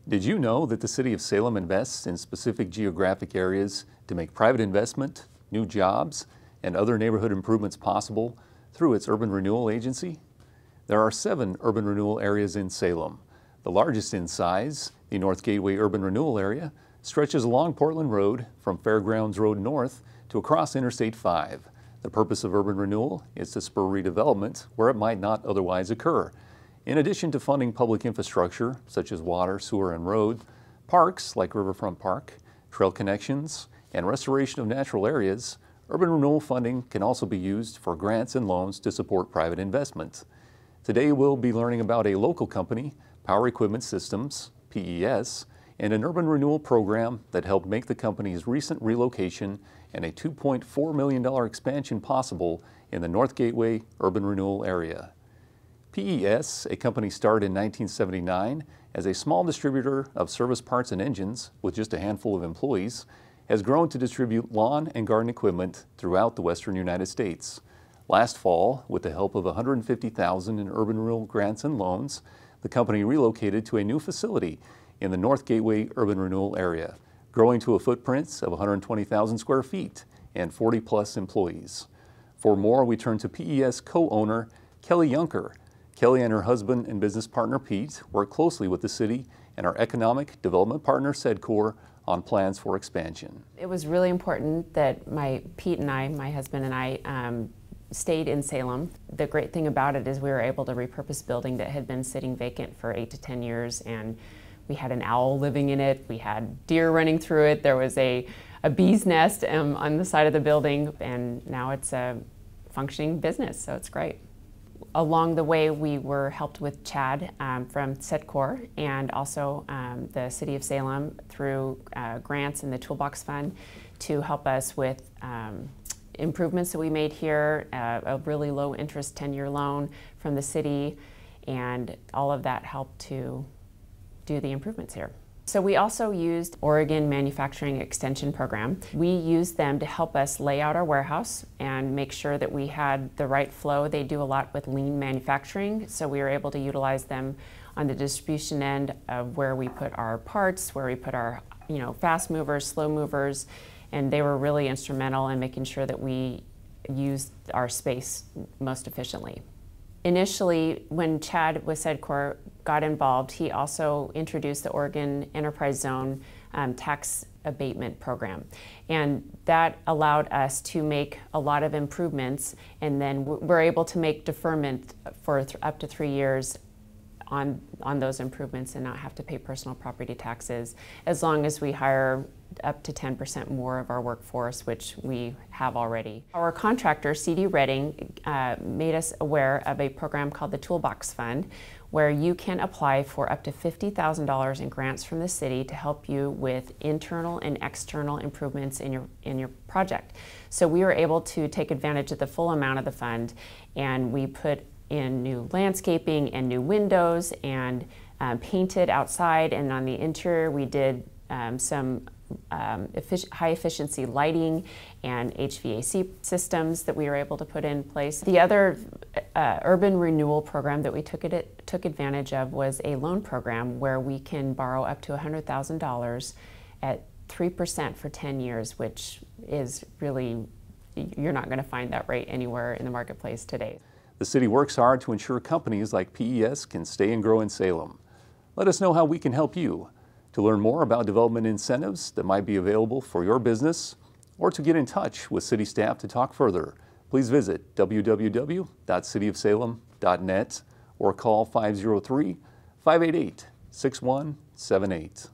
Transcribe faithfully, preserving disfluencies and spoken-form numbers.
Did you know that the City of Salem invests in specific geographic areas to make private investment, new jobs, and other neighborhood improvements possible through its Urban Renewal Agency? There are seven urban renewal areas in Salem. The largest in size, the North Gateway Urban Renewal Area, stretches along Portland Road from Fairgrounds Road north to across Interstate five. The purpose of urban renewal is to spur redevelopment where it might not otherwise occur. In addition to funding public infrastructure, such as water, sewer, and road, parks like Riverfront Park, trail connections, and restoration of natural areas, urban renewal funding can also be used for grants and loans to support private investment. Today we'll be learning about a local company, Power Equipment Systems, P E S, and an urban renewal program that helped make the company's recent relocation and a two point four million dollars expansion possible in the North Gateway Urban Renewal Area. P E S, a company started in nineteen seventy-nine as a small distributor of service parts and engines with just a handful of employees, has grown to distribute lawn and garden equipment throughout the western United States. Last fall, with the help of one hundred fifty thousand dollars in urban renewal grants and loans, the company relocated to a new facility in the North Gateway Urban Renewal Area, growing to a footprint of one hundred twenty thousand square feet and forty plus employees. For more, we turn to P E S co-owner Kelly Yunker. Kelly and her husband and business partner Pete work closely with the city and our economic development partner Sedcor on plans for expansion. It was really important that my Pete and I, my husband and I, um, stayed in Salem. The great thing about it is we were able to repurpose a building that had been sitting vacant for eight to ten years, and we had an owl living in it, we had deer running through it, there was a, a bee's nest um, on the side of the building, and now it's a functioning business, so it's great. Along the way, we were helped with Chad um, from Sedcor and also um, the City of Salem through uh, grants in the Toolbox Fund to help us with um, improvements that we made here, uh, a really low interest ten year loan from the city, and all of that helped to do the improvements here. So we also used Oregon Manufacturing Extension Program. We used them to help us lay out our warehouse and make sure that we had the right flow. They do a lot with lean manufacturing, so we were able to utilize them on the distribution end of where we put our parts, where we put our you know, fast movers, slow movers, and they were really instrumental in making sure that we used our space most efficiently. Initially, when Chad with Sedcor got involved, he also introduced the Oregon Enterprise Zone um, tax abatement program. And that allowed us to make a lot of improvements, and then we're able to make deferment for th up to three years on, on those improvements and not have to pay personal property taxes, as long as we hire up to ten percent more of our workforce, which we have already. Our contractor, C D Redding, uh, made us aware of a program called the Toolbox Fund, where you can apply for up to fifty thousand dollars in grants from the city to help you with internal and external improvements in your, in your project. So we were able to take advantage of the full amount of the fund, and we put in new landscaping and new windows and um, painted outside, and on the interior we did um, some um, effic high efficiency lighting and H V A C systems that we were able to put in place. The other uh, urban renewal program that we took, it, took advantage of was a loan program where we can borrow up to one hundred thousand dollars at three percent for ten years, which is really, you're not going to find that rate anywhere in the marketplace today. The city works hard to ensure companies like P E S can stay and grow in Salem. Let us know how we can help you. To learn more about development incentives that might be available for your business, or to get in touch with city staff to talk further, please visit w w w dot city of salem dot net or call five oh three, five eight eight, six one seven eight.